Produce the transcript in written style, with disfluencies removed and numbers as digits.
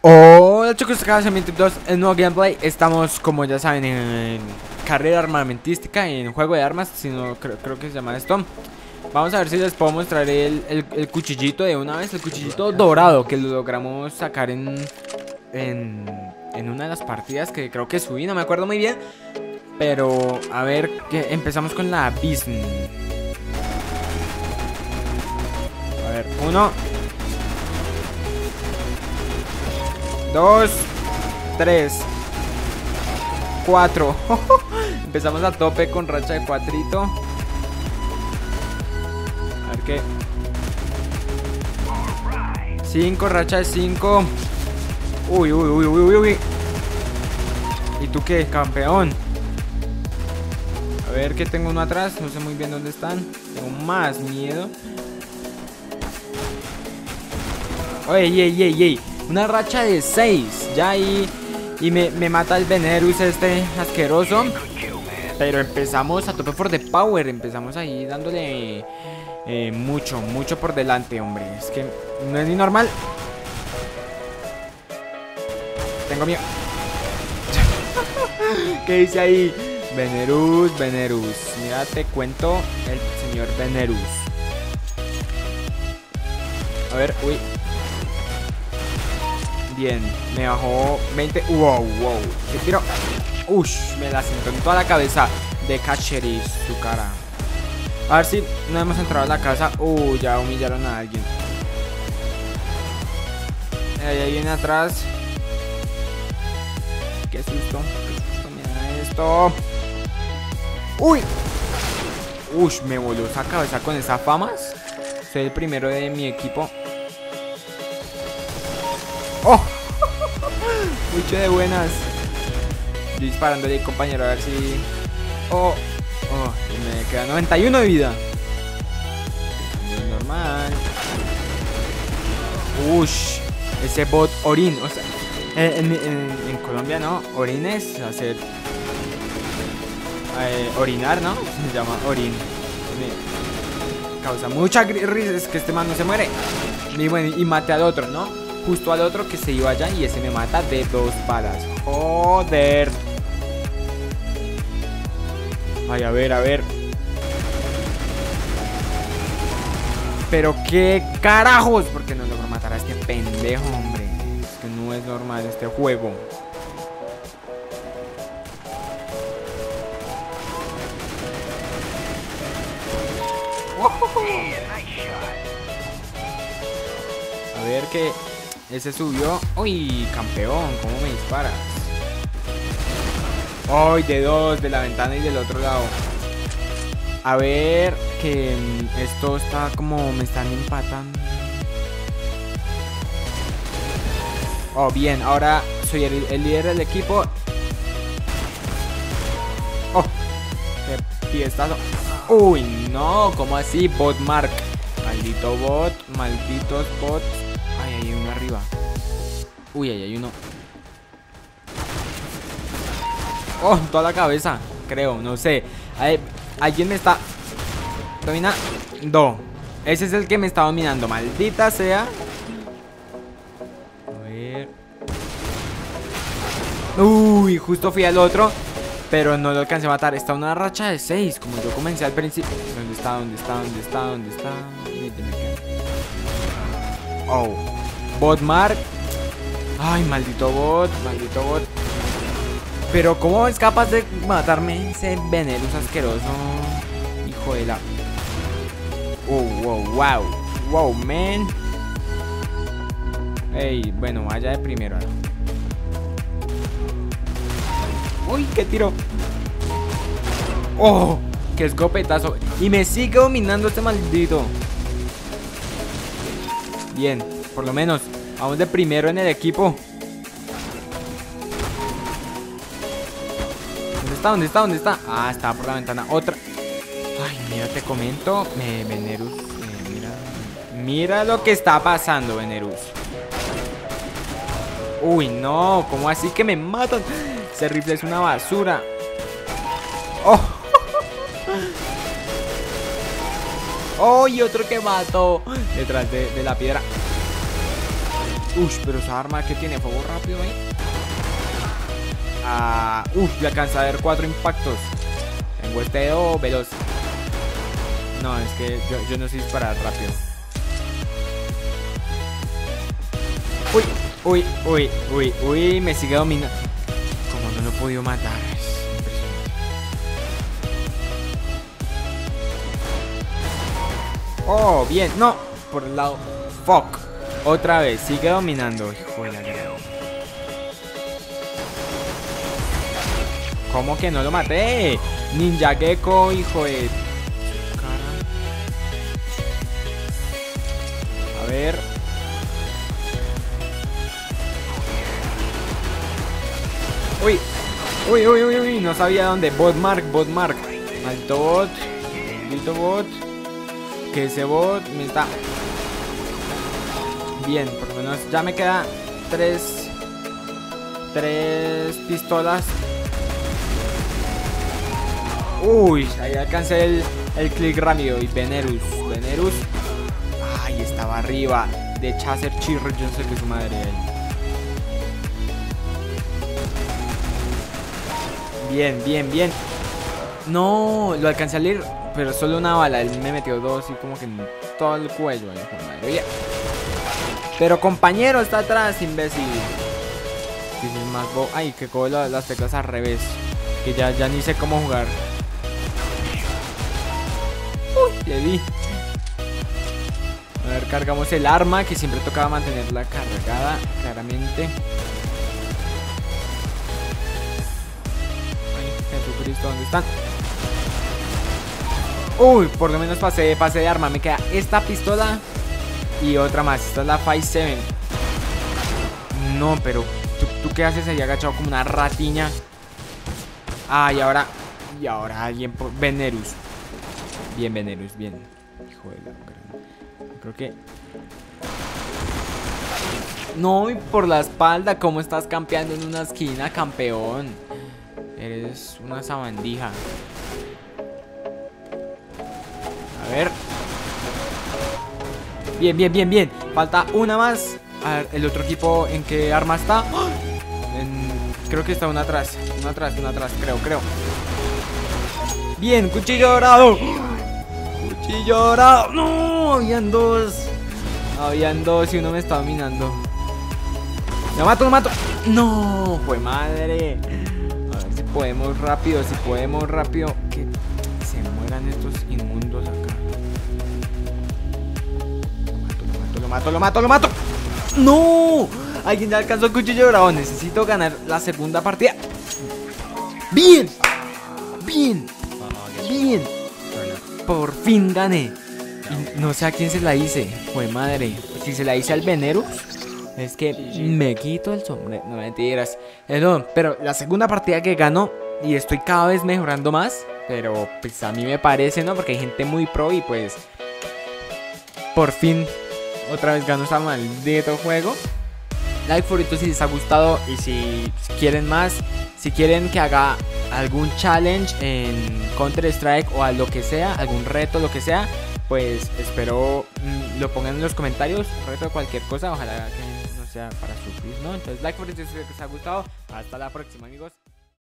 Hola chicos, acá es Tip 2, el nuevo gameplay. Estamos, como ya saben, en carrera armamentística, en juego de armas, si no, creo que se llama esto. Vamos a ver si les puedo mostrar el cuchillito de una vez, el cuchillito dorado que lo logramos sacar en una de las partidas que creo que subí, no me acuerdo muy bien. Pero, a ver, que empezamos con la Bisn. A ver, 1 2 3 4. Empezamos a tope con racha de cuatrito. A ver qué. 5, racha de 5. Uy. ¿Y tú qué, campeón? A ver que tengo uno atrás. No sé muy bien dónde están. Tengo más miedo. Ey. Una racha de 6. Ya ahí. Y me mata el Venerus este asqueroso. Pero empezamos a tope for the power. Empezamos ahí dándole mucho por delante, hombre. Es que no es ni normal. Tengo miedo. ¿Qué dice ahí? Venerus. Mira, te cuento el señor Venerus. A ver, uy. Bien, me bajó 20. Wow. ¿Qué tiro? Ush, me la sentó en toda la cabeza de Cacheris, su cara. A ver si no hemos entrado a la casa. Ya humillaron a alguien. Ahí viene atrás. Qué susto, mira esto. Uy. Ush, me voló esa cabeza con esas famas. Soy el primero de mi equipo. ¡Oh! Mucho de buenas. Yo disparándole, compañero, a ver si... Oh, y me queda 91 de vida. Normal. Ush, ese bot Orin. O sea, en Colombia, ¿no? Orin es hacer... orinar, ¿no? Se llama Orin. Me causa mucha risa. Es que este man no se muere. Y bueno, y mate al otro, ¿no? Justo al otro que se iba allá y ese me mata de 2 balas. Joder. Ay, a ver. Pero qué carajos. Porque no logro matar a este pendejo, hombre. Es que no es normal este juego. A ver que ese subió. Uy, campeón, ¿cómo me disparas? Uy, de 2, de la ventana y del otro lado. A ver que esto está como me están empatando. Oh, bien, ahora soy el líder del equipo. Oh, qué fiestazo. Uy, no, ¿cómo así? Bot Mark. Maldito bot, malditos bots. Ay, hay uno arriba. Uy, ahí hay uno. Oh, toda la cabeza, creo, no sé. Alguien me está dominando. Ese es el que me está dominando, maldita sea. A ver. Uy, justo fui al otro, pero no lo alcancé a matar. Está una racha de 6, como yo comencé al principio. ¿Dónde está? Oh, bot Mark. Ay, maldito bot. Pero ¿cómo es capaz de matarme ese Venerus asqueroso? Hijo de la... Wow, man. Ey, bueno, vaya de primero. Uy, qué tiro. Oh, qué escopetazo. Y me sigue dominando este maldito. Bien, por lo menos vamos de primero en el equipo. ¿Dónde está? Ah, estaba por la ventana. Otra. Ay, mira, te comento. Venerus, mira lo que está pasando, Venerus. Uy, no, ¿cómo así que me matan? Ese rifle es una basura. Oh. Oh, y otro que mató detrás de la piedra. Ush, pero esa arma que tiene fuego rápido ahí. Le alcanza a ver 4 impactos. Tengo este dedo veloz. No, es que yo no sé disparar rápido. Uy, me sigue dominando. Como no lo he podido matar. Es impresionante. Oh, bien, no. Por el lado. Fuck. Otra vez, sigue dominando. Hijo de la gran. ¿Cómo que no lo maté? Ninja Gecko, hijo de... A ver. Uy, no sabía dónde. Bot mark. Maldito bot. Que ese bot me está... Bien, por lo menos ya me queda 3 pistolas. Uy, ahí alcancé el click rápido. Y Venerus. Ay, estaba arriba. De Chaser Chirro, yo no sé qué su madre ahí. Bien. No, lo alcancé a leer, pero solo una bala. Él me metió 2 y como que en todo el cuello. Madre. Pero compañero está atrás, imbécil. Ay, que cojo las teclas al revés. Que ya ni sé cómo jugar. Uy, le di. A ver, cargamos el arma, que siempre tocaba mantenerla cargada, claramente. Jesucristo, ¿dónde están? Uy, por lo menos pasé de arma. Me queda esta pistola y otra más. Esta es la 5.7. No, pero ¿tú qué haces ahí agachado como una ratiña? Ah, y ahora alguien por... Venerus. Bien, Hijo de la gran... Creo que... No, y por la espalda. ¿Cómo estás campeando en una esquina, campeón? Eres una sabandija. A ver. Bien. Falta una más. A ver, el otro equipo, ¿en qué arma está? ¡Oh! Creo que está una atrás. Creo. Bien, cuchillo dorado. No, habían dos y uno me estaba minando. Lo mato. No, fue madre. A ver si podemos rápido. Que se mueran estos inmundos acá. Lo mato. ¡No! Alguien ya alcanzó el cuchillo dorado. Necesito ganar la segunda partida. ¡Bien! Por fin gané. Y no sé a quién se la hice. Fue madre. Si se la hice al Venerus, es que me quito el sombrero. No, mentiras. No, pero la segunda partida que gano. Y estoy cada vez mejorando más. Pero pues a mí me parece, ¿no? Porque hay gente muy pro y pues... Por fin otra vez gano esta maldito juego. Like favorito si les ha gustado. Y si quieren más, si quieren que haga algún challenge en Counter Strike o a lo que sea, algún reto, lo que sea, pues espero lo pongan en los comentarios. Reto de cualquier cosa, ojalá que no sea para sufrir, ¿no? Entonces like favorito si les ha gustado. Hasta la próxima, amigos.